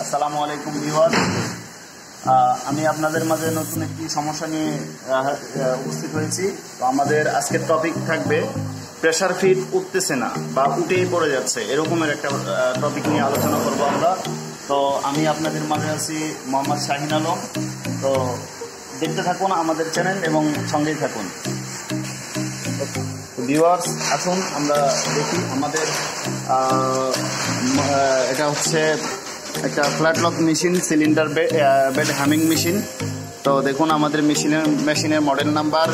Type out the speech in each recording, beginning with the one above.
আসসালামু আলাইকুম ভিউয়ার। আমি আপনাদের মাঝে নতুন একটি সমস্যা নিয়ে উপস্থিত হয়েছি। তো আমাদের আজকের টপিক থাকবে প্রেসার ফিট উঠতেছে না বা উঠেই পড়ে যাচ্ছে, এরকমের একটা টপিক নিয়ে আলোচনা করব আমরা। তো আমি আপনাদের মাঝে আছি মোহাম্মদ শাহিন আলম। তো দেখতে থাকুন আমাদের চ্যানেল এবং সঙ্গেই থাকুন। ভিউয়ার্স, আসুন আমরা দেখি আমাদের এটা হচ্ছে একটা flat lock machine, cylinder bed hemming machine. তো দেখুন আমাদের মেশিনের মডেল নাম্বার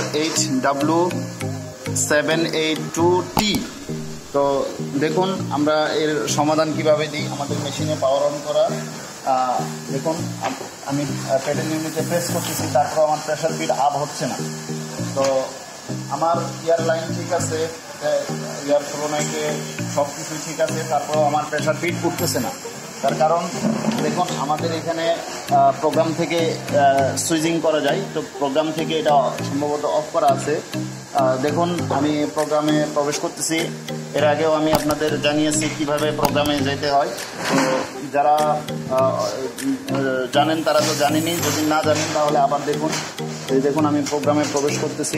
HW782T। তো দেখুন আমরা এর সমাধান কিভাবে দিই। আমাদের মেশিনে পাওয়ার অন করা, দেখুন আমি পেডেল ইউনিটে প্রেস করতেছি, তারপর আমার প্রেসার ফিট আপ হচ্ছে না। তো আমার ইয়ার লাইন ঠিক আছে, ইয়ার তুলনায় সব কিছুই ঠিক আছে, তারপরেও আমার প্রেসার ফিট উঠতেছে না। তার কারণ দেখুন আমাদের এখানে প্রোগ্রাম থেকে সুইচিং করা যায়। তো প্রোগ্রাম থেকে এটা সম্ভবত অফ করা আছে। দেখুন আমি প্রোগ্রামে প্রবেশ করতেছি। এর আগেও আমি আপনাদের জানিয়েছি কিভাবে প্রোগ্রামে যেতে হয়। তো যারা জানেন তারা তো জানেনই, যদি না জানেন তাহলে আবার দেখুন। এই দেখুন আমি প্রোগ্রামে প্রবেশ করতেছি।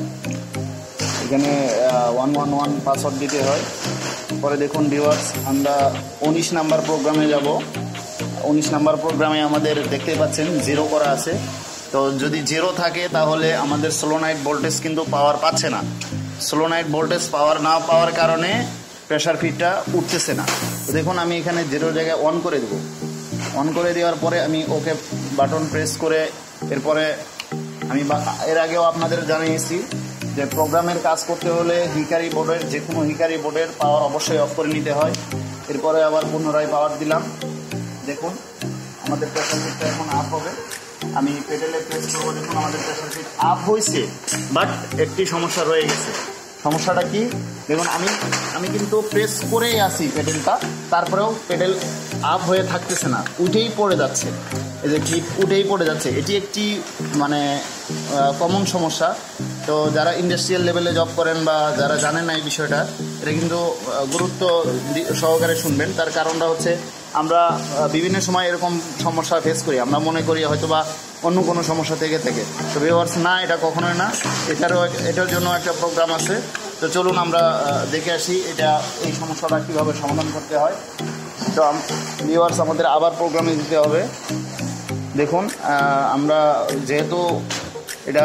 এখানে 111 পাসওয়ার্ড দিতে হয়। পরে দেখুন ভিউয়ার্স, আমরা 19 নাম্বার প্রোগ্রামে যাব। 19 নাম্বার প্রোগ্রামে আমাদের দেখতে পাচ্ছেন 0 করা আছে। তো যদি 0 থাকে তাহলে আমাদের সোলোনাইট ভোল্টেজ কিন্তু পাওয়ার পাচ্ছে না। সোলোনাইট ভোল্টেজ পাওয়ার না পাওয়ার কারণে প্রেসার ফিটটা উঠতেছে না। তো দেখুন আমি এখানে 0 জায়গায় অন করে দেব। অন করে দেওয়ার পরে আমি ওকে বাটন প্রেস করে, এরপরে আমি এর আগেও আপনাদের জানিয়েছি যে প্রোগ্রামের কাজ করতে হলে হিকারি বোর্ডের, যে কোনো হিকারি বোর্ডের পাওয়ার অবশ্যই অফ করে নিতে হয়। এরপরে আবার পুনরায় পাওয়ার দিলাম। দেখুন আমাদের প্রেসার ফিটটা এখন আপ হবে। আমি পেডেলে প্রেস করবো। দেখুন আমাদের প্রেসার ফিট আপ হয়েছে, বাট একটি সমস্যা রয়ে গেছে। সমস্যাটা কি দেখুন, আমি কিন্তু প্রেস করেই আসি পেডেলটা, তারপরেও পেডেল আপ হয়ে থাকতেছে না, উঠেই পড়ে যাচ্ছে। এই যে ক্লিপ উঠেই পড়ে যাচ্ছে, এটি একটি মানে কমন সমস্যা। তো যারা ইন্ডাস্ট্রিয়াল লেভেলে জব করেন বা যারা জানেন না এই বিষয়টা, এটা কিন্তু গুরুত্ব সহকারে শুনবেন। তার কারণটা হচ্ছে আমরা বিভিন্ন সময় এরকম সমস্যা ফেস করি, আমরা মনে করি হয়তো বা অন্য কোনো সমস্যা থেকে। তো ভিউয়ার্স, না, এটা কখনোই না। এটার জন্য একটা প্রোগ্রাম আছে। তো চলুন আমরা দেখে আসি এই সমস্যাটা কীভাবে সমাধান করতে হয়। তো ভিউয়ার্স, আমাদের আবার প্রোগ্রামে দিতে হবে। দেখুন আমরা যেহেতু এটা,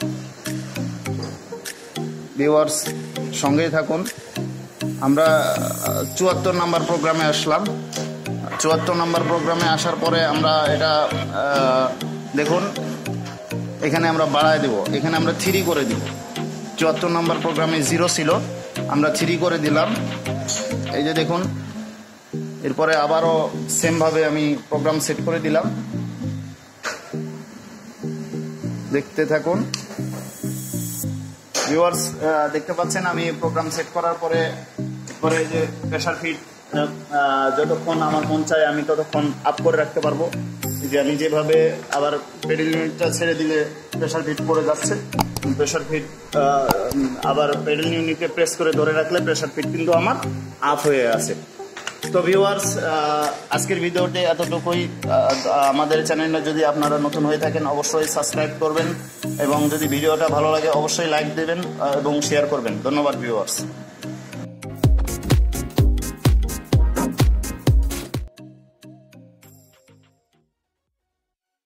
ভিউয়ার্স সঙ্গেই থাকুন। আমরা 74 নাম্বার প্রোগ্রামে আসলাম। 74 নাম্বার প্রোগ্রামে আসার পরে আমরা এটা দেখুন এখানে আমরা বাড়ায় দেব। এখানে আমরা 3 করে দিব। 74 নাম্বার প্রোগ্রামে 0 ছিল, আমরা 3 করে দিলাম। এই যে দেখুন, এরপরে আবারও সেমভাবে আমি প্রোগ্রাম সেট করে দিলাম। দেখতে থাকুন ভিউয়ার্স। দেখতে পাচ্ছেন আমি প্রোগ্রাম সেট করার পরে যে প্রেসার ফিট যতক্ষণ আমার মন চায় আমি ততক্ষণ আপ করে রাখতে পারবো। যে আমি যেভাবে আবার পেডেল ইউনিটটা ছেড়ে দিলে প্রেসার ফিট পড়ে যাচ্ছে, প্রেসার ফিট আবার পেডেল ইউনিটকে প্রেস করে ধরে রাখলে প্রেসার ফিট কিন্তু আমার আপ হয়ে আছে। তো ভিউয়ার্স, আজকের ভিডিওতে এতটুকুই। আমাদের চ্যানেলে যদি আপনারা নতুন হয়ে থাকেন অবশ্যই সাবস্ক্রাইব করবেন, এবং যদি ভিডিওটা ভালো লাগে অবশ্যই লাইক দেবেন এবং শেয়ার করবেন। ধন্যবাদ ভিউয়ার্স।